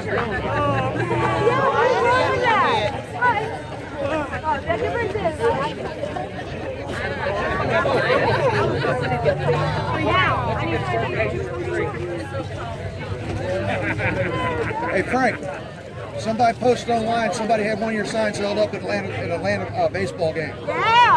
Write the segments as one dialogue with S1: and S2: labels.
S1: Hey Frank, somebody posted online. Somebody had one of your signs held up at Atlanta baseball game.
S2: Yeah.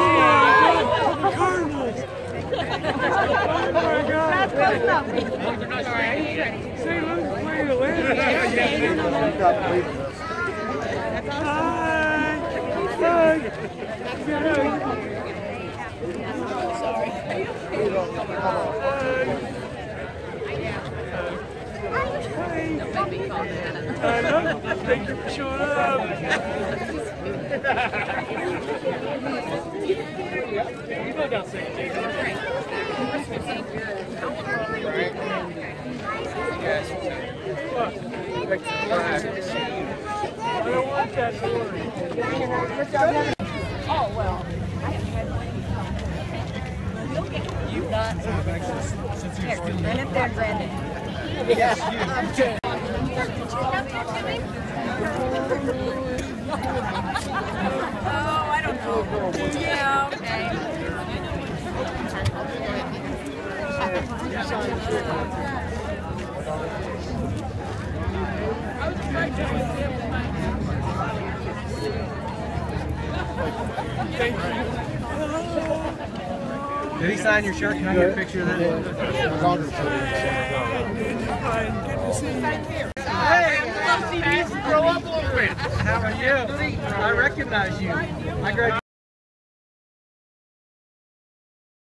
S3: Thank you for showing up. You go down safe, I don't want that story.
S2: Oh, well.
S4: You've got here, run it there, Brandon.
S2: Yes,
S4: Oh, I don't know. Yeah, okay.
S3: Thank you.
S5: Did he sign your shirt? Can I get a picture of that? Hey, grow up a little bit. How are you? I recognize you. I graduated